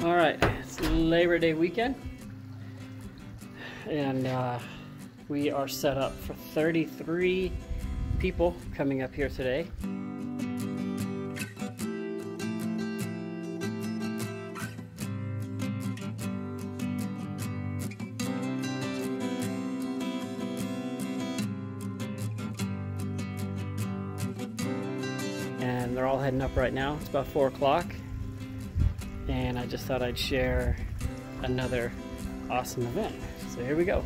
All right, it's Labor Day weekend, and we are set up for 33 people coming up here today. And they're all heading up right now. It's about 4 o'clock. And I just thought I'd share another awesome event. So here we go.